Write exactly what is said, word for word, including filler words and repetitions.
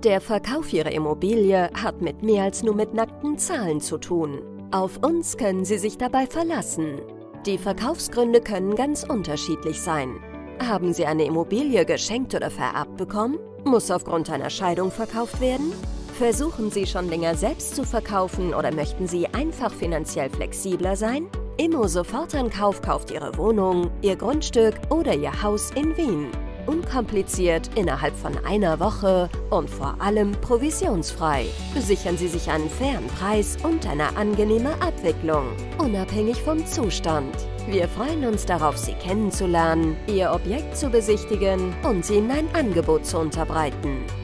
Der Verkauf Ihrer Immobilie hat mit mehr als nur mit nackten Zahlen zu tun. Auf uns können Sie sich dabei verlassen. Die Verkaufsgründe können ganz unterschiedlich sein. Haben Sie eine Immobilie geschenkt oder vererbt bekommen? Muss aufgrund einer Scheidung verkauft werden? Versuchen Sie schon länger selbst zu verkaufen oder möchten Sie einfach finanziell flexibler sein? Immo Sofortankauf kauft Ihre Wohnung, Ihr Grundstück oder Ihr Haus in Wien. Unkompliziert, innerhalb von einer Woche und vor allem provisionsfrei. Sichern Sie sich einen fairen Preis und eine angenehme Abwicklung, unabhängig vom Zustand. Wir freuen uns darauf, Sie kennenzulernen, Ihr Objekt zu besichtigen und Ihnen ein Angebot zu unterbreiten.